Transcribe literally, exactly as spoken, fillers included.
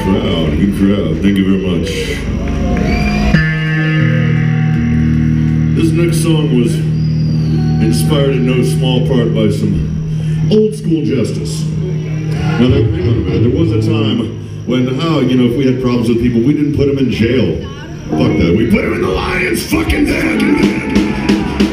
crowd, good crowd. Thank you very much. This next song was inspired in no small part by some old school justice. Now, hang on a minute. There was a time when, oh, you know, if we had problems with people, we didn't put them in jail. Fuck that. We put them in the lion's fucking den.